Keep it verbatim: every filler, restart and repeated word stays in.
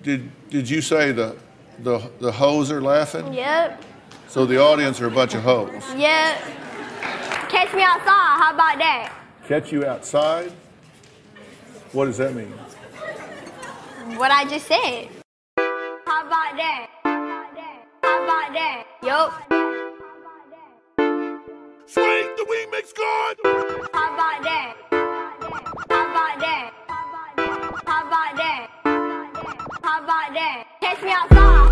did did you say the the the hoes are laughing? Yep. So the audience are a bunch of hoes. Yep. Catch me outside. How about that? Catch you outside? What does that mean? What I just said. How about that? How about that? Yup. Swing the remix god! How about that? How about that? How about that? How about that? Catch me outside.